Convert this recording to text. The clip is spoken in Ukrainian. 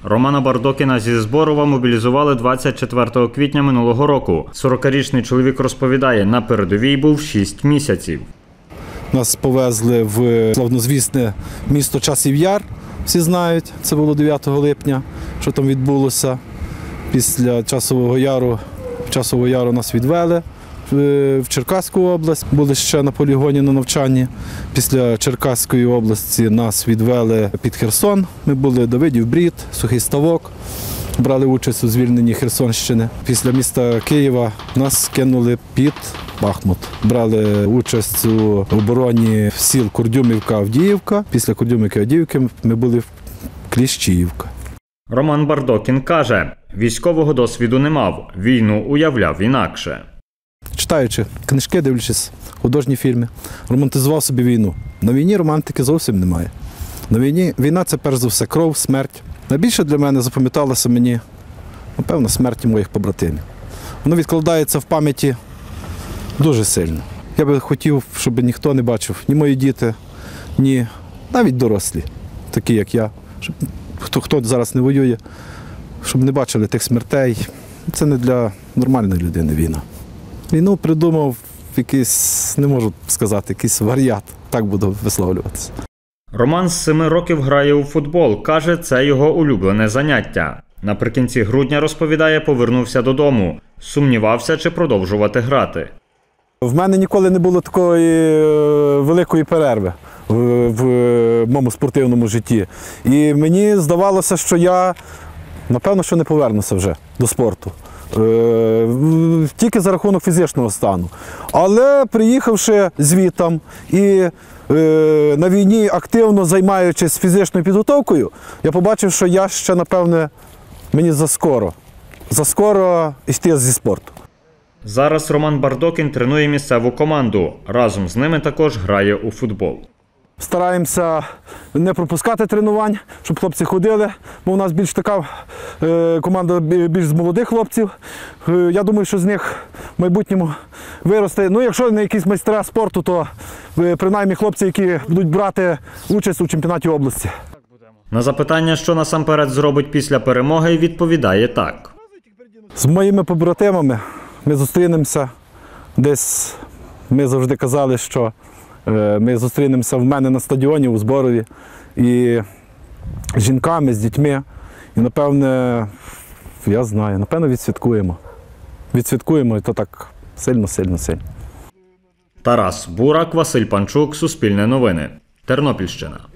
Романа Бардокіна зі Зборова мобілізували 24 квітня минулого року. 40-річний чоловік розповідає, на передовій був 6 місяців. Нас повезли в славнозвісне місто Часів Яр, всі знають, це було 9 липня, що там відбулося. Після Часового Яру нас відвели в Черкаську область, були ще на полігоні на навчанні. Після Черкаської області нас відвели під Херсон, ми були Давидів Брід, Сухий Ставок, брали участь у звільненні Херсонщини. Після міста Києва нас кинули під Бахмут. Брали участь у обороні сіл Курдюмівка-Авдіївка. Після Курдюмівки-Авдіївки ми були в Кліщіївка. Роман Бардокін каже, військового досвіду не мав, війну уявляв інакше. Читаючи книжки, дивлячись художні фільми, романтизував собі війну. На війні романтики зовсім немає. На війні війна – це перш за все кров, смерть. Найбільше для мене запам'яталося мені, напевно, смерті моїх побратимів. Воно відкладається в пам'яті дуже сильно. Я би хотів, щоб ніхто не бачив, ні мої діти, ні навіть дорослі, такі як я, щоб хто зараз не воює, щоб не бачили тих смертей. Це не для нормальної людини війна. Війну придумав якийсь, не можу сказати, якийсь варіант, так буду висловлюватися. Роман з 7 років грає у футбол, каже, це його улюблене заняття. Наприкінці грудня, розповідає, повернувся додому. Сумнівався, чи продовжувати грати. В мене ніколи не було такої великої перерви в моєму спортивному житті. І мені здавалося, що я, напевно, що не повернуся вже до спорту. Тільки за рахунок фізичного стану. Але приїхавши звідтам і на війні активно займаючись фізичною підготовкою, я побачив, що я ще, напевне, мені заскоро йти зі спорту. Зараз Роман Бардокін тренує місцеву команду. Разом з ними також грає у футбол. Стараємося не пропускати тренувань, щоб хлопці ходили, бо у нас більш така команда більш з молодих хлопців. Я думаю, що з них в майбутньому виросте. Ну, якщо не якісь майстра спорту, то принаймні хлопці, які будуть брати участь у чемпіонаті області. На запитання, що насамперед зробить після перемоги, відповідає так. З моїми побратимами ми зустрінемося десь, ми завжди казали, що ми зустрінемося в мене на стадіоні у Зборові і з жінками, з дітьми. І, напевне, я знаю, напевно, відсвяткуємо. Відсвяткуємо, і то так сильно. Тарас Бурак, Василь Панчук, Суспільне новини, Тернопільщина.